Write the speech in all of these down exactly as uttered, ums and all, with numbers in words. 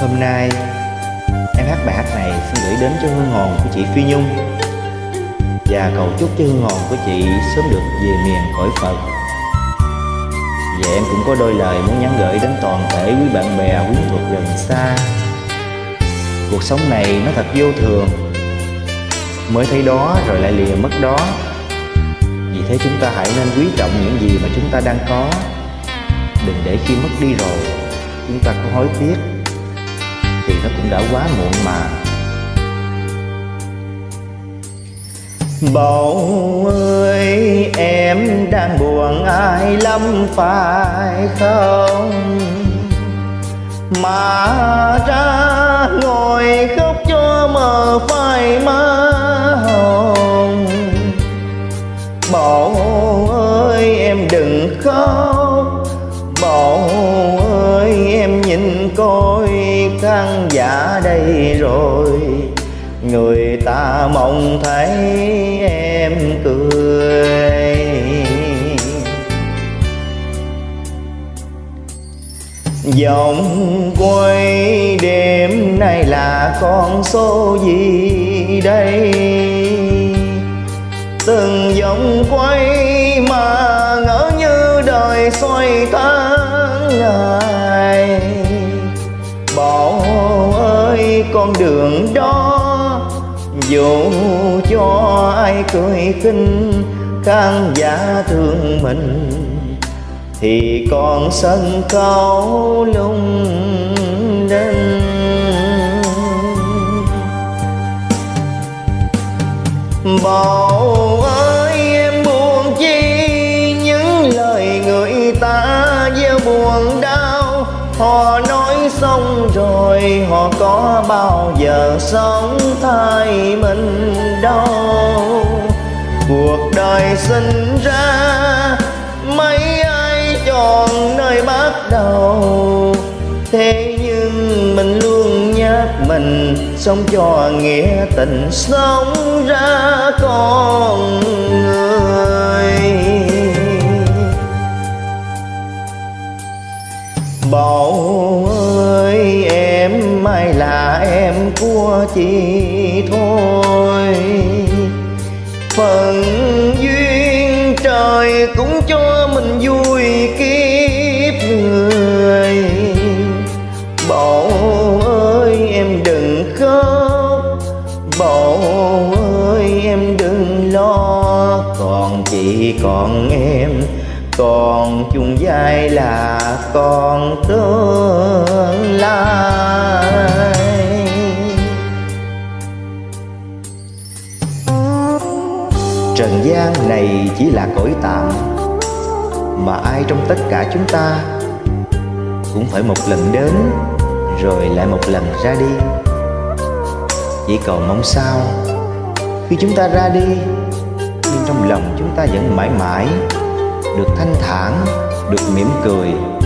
Hôm nay em hát bài hát này xin gửi đến cho hương hồn của chị Phi Nhung, và cầu chúc cho hương hồn của chị sớm được về miền cõi Phật. Và em cũng có đôi lời muốn nhắn gửi đến toàn thể quý bạn bè quyến thuộc gần xa. Cuộc sống này nó thật vô thường, mới thấy đó rồi lại lìa mất đó. Vì thế chúng ta hãy nên quý trọng những gì mà chúng ta đang có. Đừng để khi mất đi rồi chúng ta có hối tiếc thì nó cũng đã quá muộn mà. Bầu ơi, em đang buồn ai lắm phải không? Mà ra ngồi khóc cho mờ phai má hồng. Bầu ơi, em đừng khóc. Bầu ơi, em nhìn coi khán giả đây rồi, người ta mong thấy em cười. Vòng quay đêm nay là con số gì đây? Từng vòng quay mà ngỡ như đời xoay tháng ngày. Bầu ơi, con đường đó dù cho ai cười khinh khán giả thương mình thì còn sân khấu lung linh. Bầu ơi, em buồn chi những lời người ta gieo buồn đau. Họ nói xong rồi họ có bao giờ sống thay mình đâu. Cuộc đời sinh ra mấy ai chọn nơi bắt đầu, thế nhưng mình luôn nhắc mình sống cho nghĩa tình, sống ra con người. Bầu ơi, em mai là em của chị thôi. Phần duyên trời cũng cho mình vui kiếp người. Bầu ơi, em đừng khóc. Bầu ơi, em đừng lo. Còn chị còn em, còn chung vai là con tương lai. Trần gian này chỉ là cõi tạm, mà ai trong tất cả chúng ta cũng phải một lần đến rồi lại một lần ra đi. Chỉ cầu mong sao khi chúng ta ra đi, nhưng trong lòng chúng ta vẫn mãi mãi được thanh thản, được mỉm cười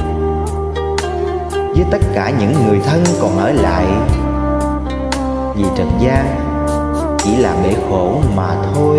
với tất cả những người thân còn ở lại. Vì trần gian chỉ là bể khổ mà thôi.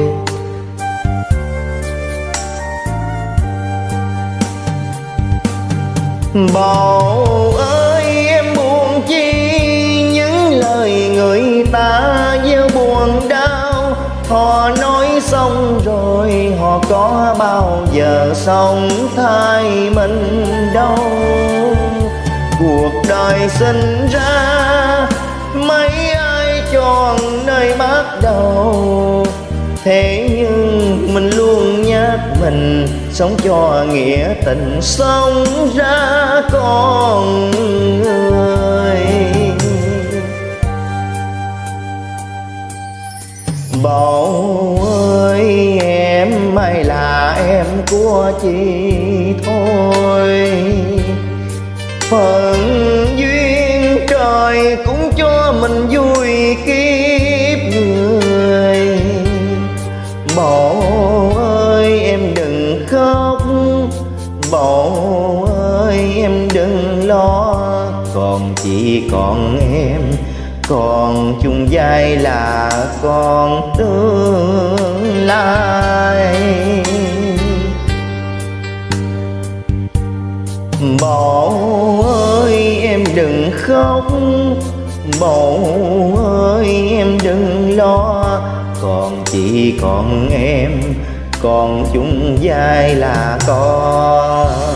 Bầu ơi, em buồn chi những lời người ta gieo buồn đau. Họ nói xong rồi họ có bao giờ sống thay mình đâu. Cuộc đời sinh ra mấy ai chọn nơi bắt đầu, thế nhưng mình luôn nhắc mình sống cho nghĩa tình, sống ra con người. Bầu ơi, em mai là em của chị thôi. Phần duyên trời cũng cho mình vui kiếp người. Bầu ơi, em đừng khóc. Bầu ơi, em đừng lo. Còn chị còn em, còn chung vai là con tương lai. Bầu ơi, em đừng đừng khóc, bầu ơi em đừng lo, còn chị còn em, còn chung vai là con.